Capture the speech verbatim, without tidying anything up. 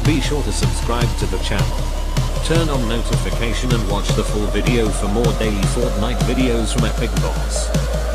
Be sure to subscribe to the channel. Turn on notification and watch the full video for more daily Fortnite videos from Epic Boss.